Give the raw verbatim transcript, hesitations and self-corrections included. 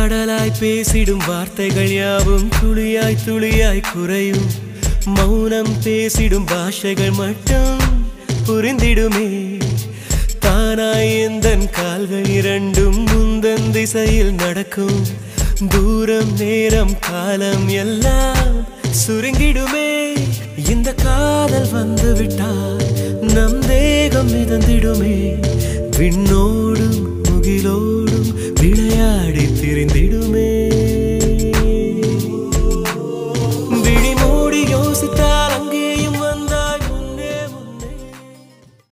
கடலாய் பேசிடும் வார்த்தைகள் யாவும் துளியாய் துளியாய் குறையும். மௌனம் பேசிடும் பாஷைகள் மட்டும் புரிந்திடுமே. தானாய் எந்தன் கால்கள் இரண்டும் முந்தன் திசையில் நடக்கும். தூரம் நேரம் காலம் எல்லாம் சுருங்கிடுமே. இந்த காதல் வந்து விட்டால் நம் தேகம் மிதந்திடுமே. விண்ணோடும் முகிலோ